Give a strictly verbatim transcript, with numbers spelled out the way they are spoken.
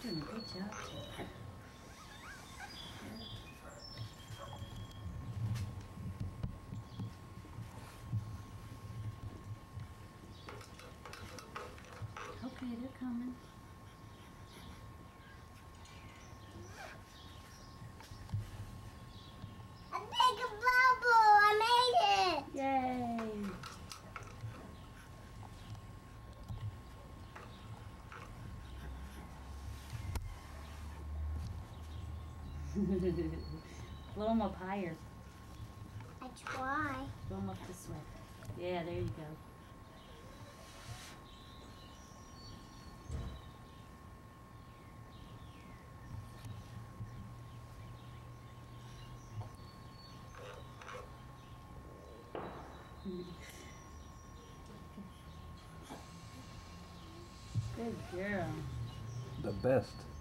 doing a good job, too. Okay, they're coming. A big bubble! I made it! Yay! Blow them up higher. I try. Blow them up this way. Yeah, there you go. Good girl. The best.